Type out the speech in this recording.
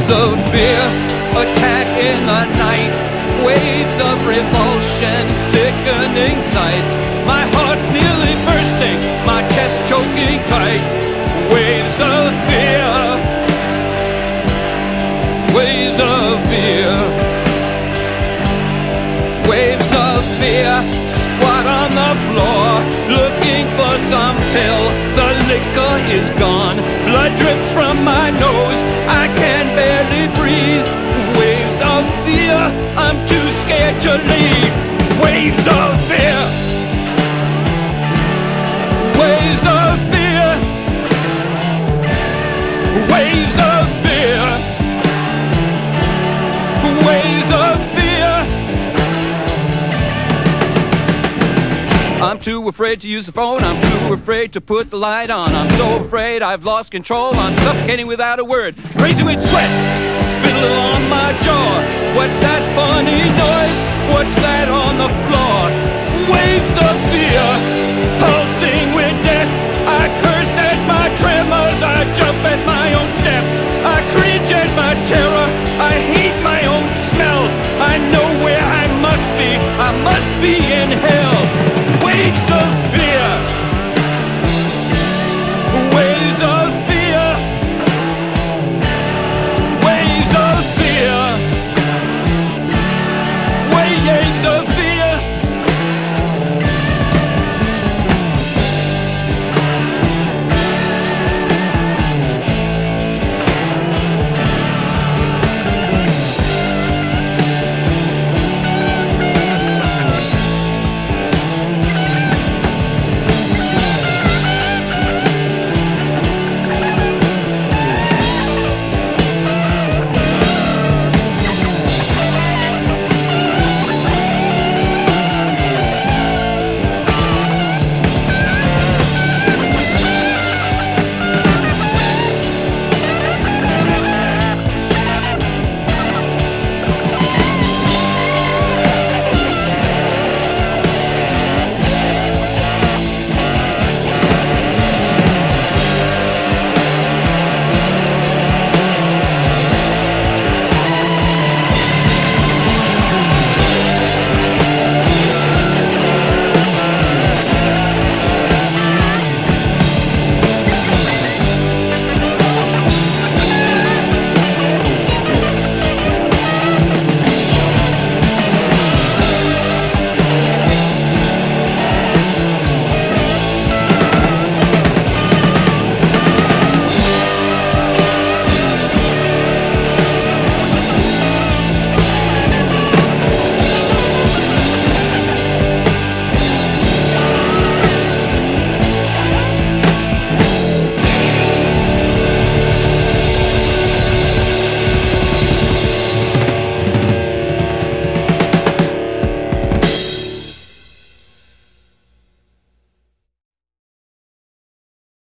of fear attack in the night, waves of revulsion, sickening sights. My heart's nearly bursting, my chest choking tight. Waves of fear, waves of fear, waves of fear. Squat on the floor, looking for some pill. The liquor is gone, blood drips from my nose, I can barely breathe. Waves of fear, I'm too scared to leave. Waves of fear, waves of fear, waves of fear, waves of fear. I'm too afraid to use the phone, I'm too afraid to put the light on. I'm so afraid I've lost control, I'm suffocating without a word. Crazy with sweat, spittle on my jaw. What's that funny noise? What's that on the floor? Waves of fear, pulsing with death. I curse at my trance.